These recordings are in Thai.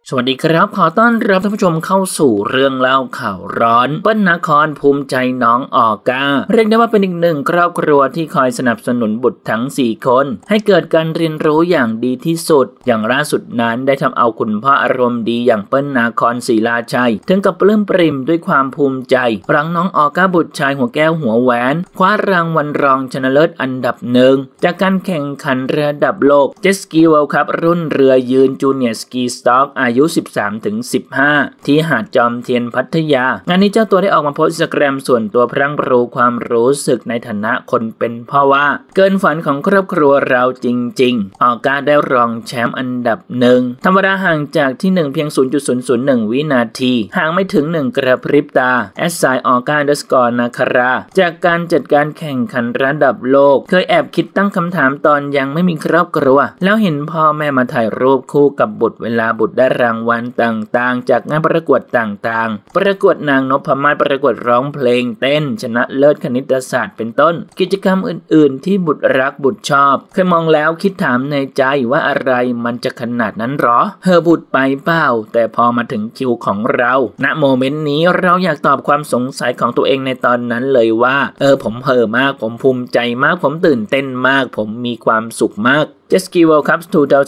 สวัสดีครับขอต้อนรับท่านผู้ชมเข้าสู่เรื่องเล่าข่าวร้อนเปิ้ลนครภูมิใจน้องออก้าเรียกได้ว่าเป็นอีกหนึ่งครอบครัวที่คอยสนับสนุนบุตรทั้ง4คนให้เกิดการเรียนรู้อย่างดีที่สุดอย่างล่าสุดนั้นได้ทำเอาคุณพ่ออารมณ์ดีอย่างเปิ้ลนครศรีราชัยถึงกับปลื้มปริ่มด้วยความภูมิใจหลังน้องออก้าบุตรชายหัวแก้วหัวแหวนคว้ารางวัลรองชนะเลิศอันดับหนึ่งจากการแข่งขันระดับโลกเจ็ตสกีเวิลด์คัพรุ่นเรือยืนจูเนียร์สกีสต็อกอายุ 13-15 ที่หาดจอมเทียนพัทยางานนี้เจ้าตัวได้ออกมาโพสต์อินสตาแกรมส่วนตัวพรั่งพรูความรู้สึกในฐานะคนเป็นพ่อว่าเกินฝันของครอบครัวเราจริงๆออก้าได้รองแชมป์อันดับหนึ่งธรรมดาห่างจากที่1เพียง 0.001 วินาทีห่างไม่ถึง1กระพริบตาออก้า_นาคาราจากการจัดการแข่งขันระดับโลกเคยแอบคิดตั้งคำถามตอนยังไม่มีครอบครัวแล้วเห็นพ่อแม่มาถ่ายรูปคู่กับบุตรเวลาบุตรได้รางวัลต่างๆจากงานประกวดต่างๆประกวดนางนพมาศประกวดร้องเพลงเต้นชนะเลิศคณิตศาสตร์เป็นต้นกิจกรรมอื่นๆที่บุตรรักบุตรชอบเคยมองแล้วคิดถามในใจว่าอะไรมันจะขนาดนั้นหรอบุตรไปเปล่าแต่พอมาถึงคิวของเราณโมเมนต์นี้เราอยากตอบความสงสัยของตัวเองในตอนนั้นเลยว่าผมมากผมภูมิใจมากผมตื่นเต้นมากผมมีความสุขมากJet Ski World Cup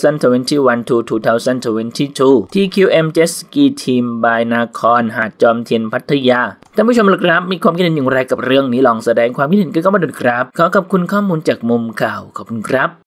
2021-2022 TQM Jet Ski Team by นครหาดจอมเทียนพัทยาท่านผู้ชมล่ะครับมีความคิดเห็นอย่างไรกับเรื่องนี้ลองแสดงความคิดเห็นกันเข้ามาดูครับขอขอบคุณข้อมูลจากมุมข่าวขอบคุณครับ